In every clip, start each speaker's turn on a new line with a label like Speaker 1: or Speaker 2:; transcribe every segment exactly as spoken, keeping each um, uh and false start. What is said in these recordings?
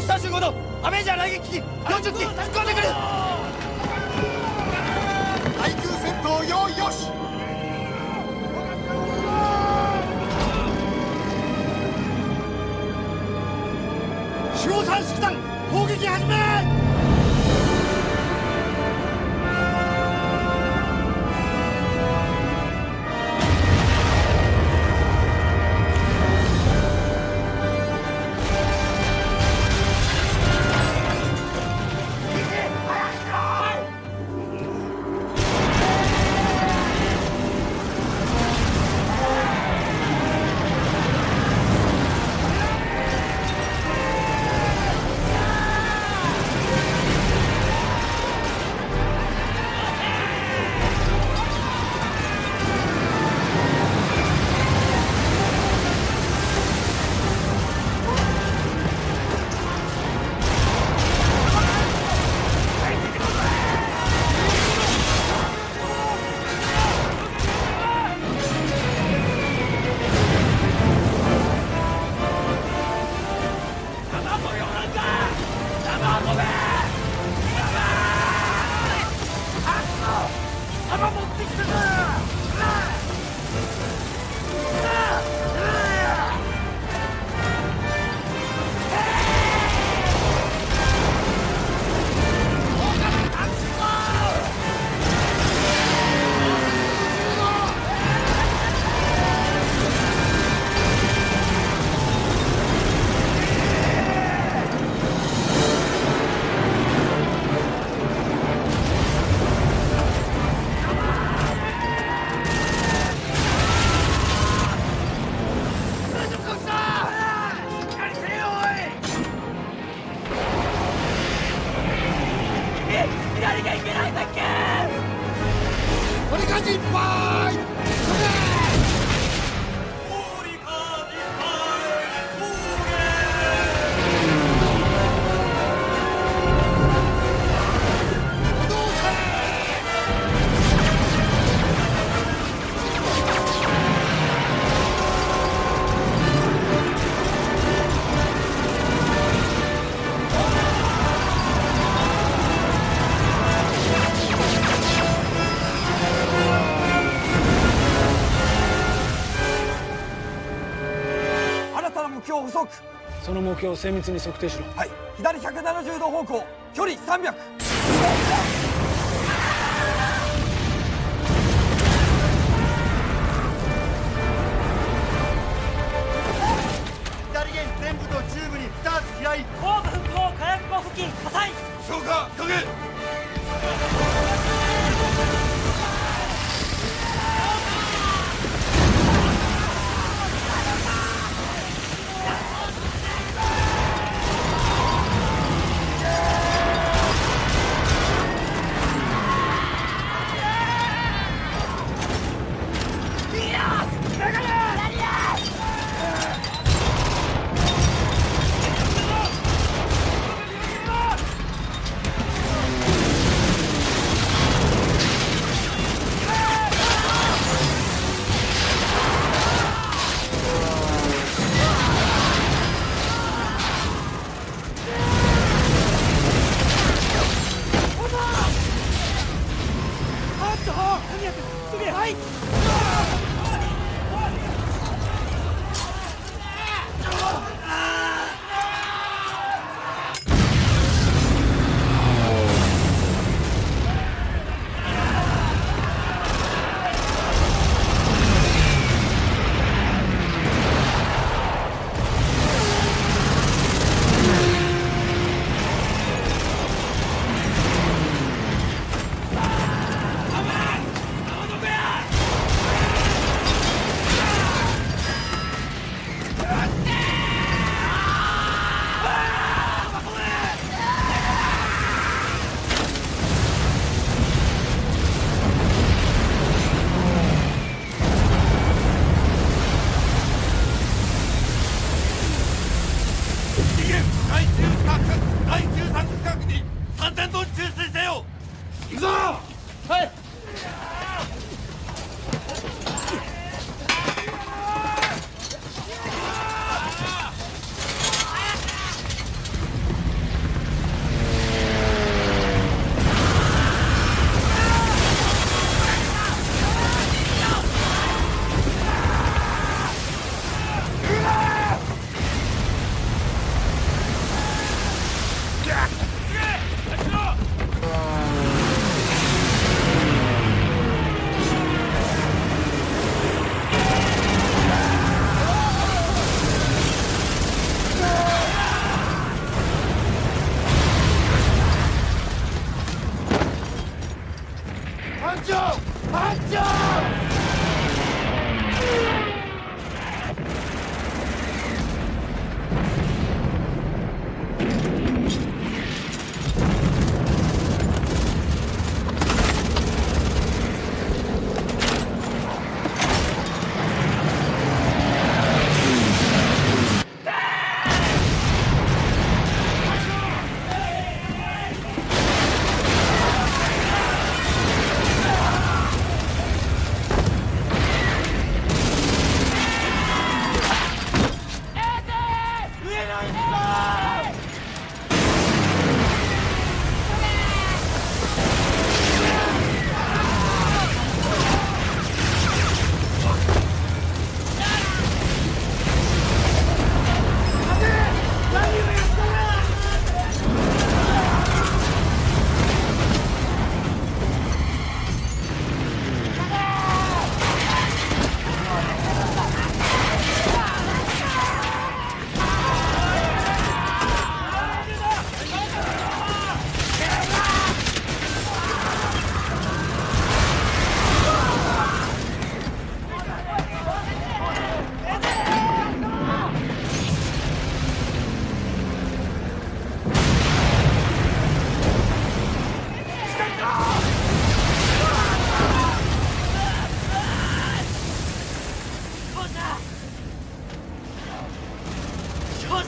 Speaker 1: さんじゅうごどアベンジャー雷撃機よんじゅっき突っ込んでくる。
Speaker 2: 対空戦闘用意よし。
Speaker 1: 四号三式団攻撃始め。
Speaker 3: その目標を精密に測定しろ。
Speaker 1: はい。左ひゃくななじゅうど方向、距離さんびゃく。
Speaker 2: 左舷全部と中部にに発飛来。
Speaker 4: 後部復興火薬庫付近火災。
Speaker 2: 消火影。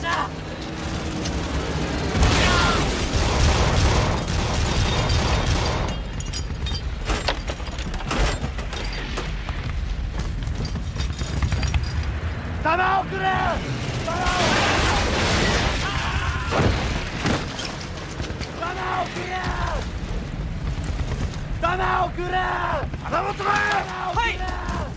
Speaker 4: な。
Speaker 2: 弾をくれ。弾をくれ。弾をくれ。弾をくれ。はい。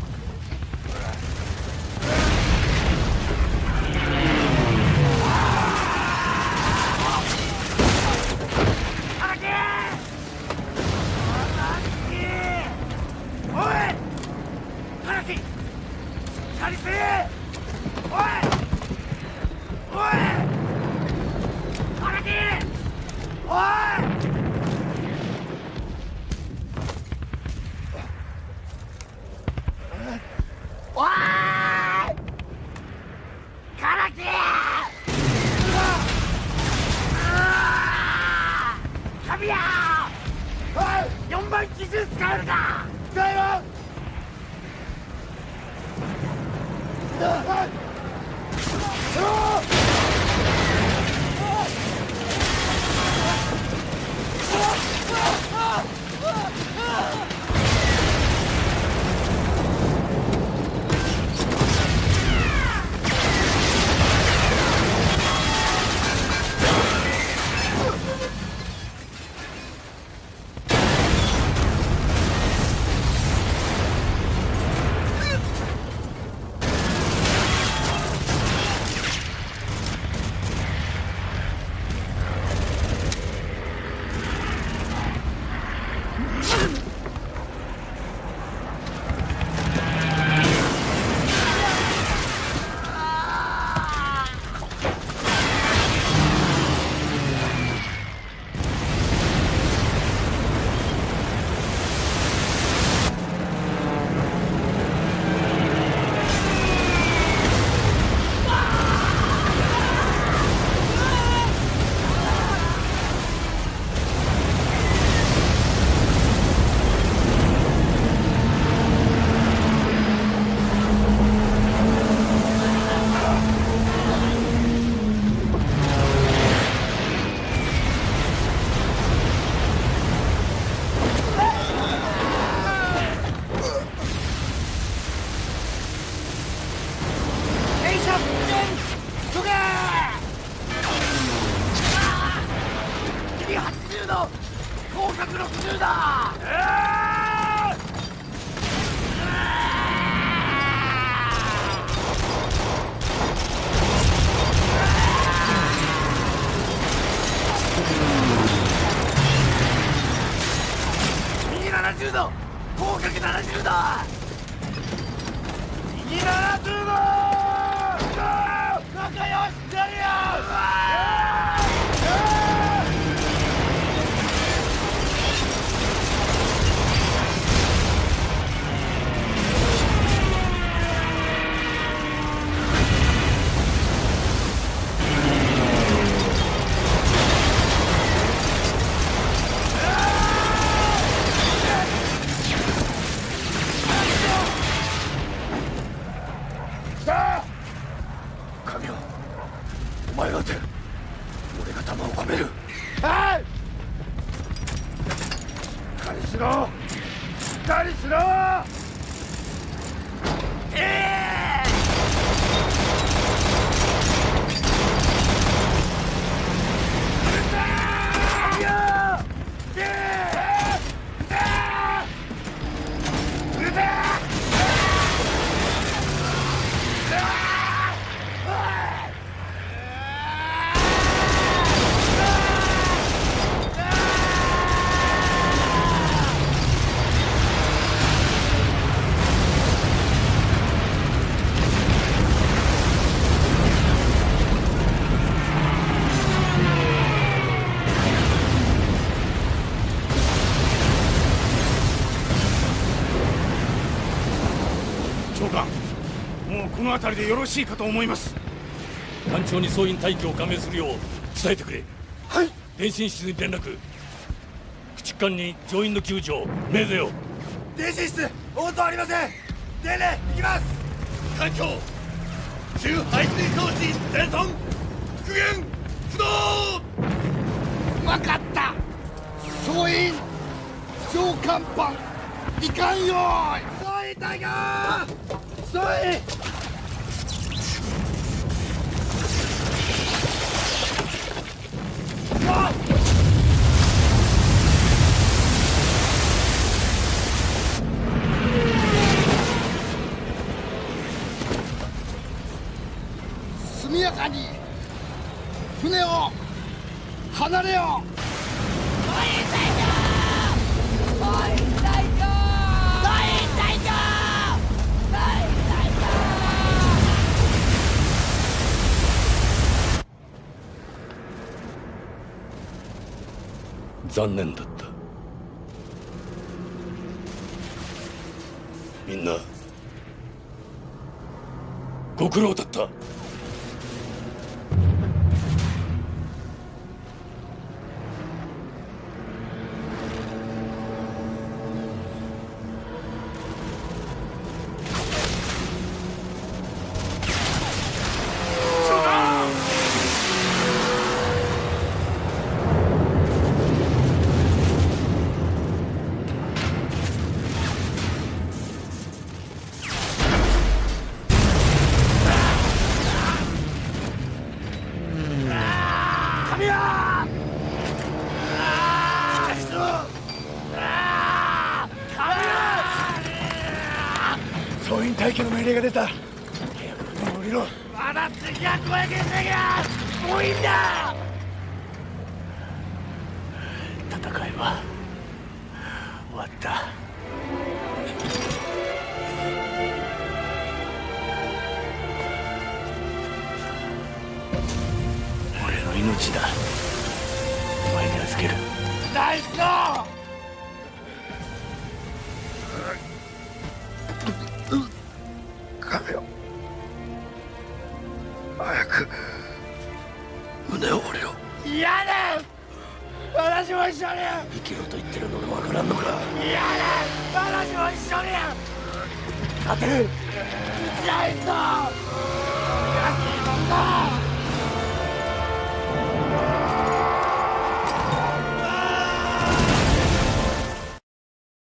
Speaker 2: よんばん機銃使えるか。使えろ。ななじゅうど、広角ななじゅうど、右ななじゅうど、仲良しってやるよ。お前が撃て。俺が弾を込める。はい。しっかりしろ。しっかりしろ。ええー。撃てー。よー。撃てー。撃てー。
Speaker 1: 長官、もうこの辺りでよろしいかと思います。
Speaker 3: 艦長に総員待機を加盟するよう伝えてくれ。
Speaker 1: はい。
Speaker 3: 電信室に連絡。駆逐艦に乗員の救助を命ぜよ。
Speaker 2: 電信室応答ありません。伝令行きます。
Speaker 1: 艦長、中排水装置全損。 言不動。
Speaker 2: 分かった。総員上甲板離艦用意。総員隊が総員速やかに船を離れよう。
Speaker 3: 残念だった。みんなご苦労だった。
Speaker 1: 総員待機の命令が出た。早く船に降りろ。
Speaker 2: まだ次は小焼けせがもういいんだ。
Speaker 1: 戦いは終わった。俺の命だ。お前に預ける。
Speaker 2: ナイスゴー。
Speaker 1: 亀を早く船を降りろ。
Speaker 2: 嫌だ。私も一緒に。
Speaker 1: 生きろと言ってるのが分からんのか。
Speaker 2: 嫌だ。私も一緒に。
Speaker 1: 勝てる。
Speaker 2: ナイスゴー。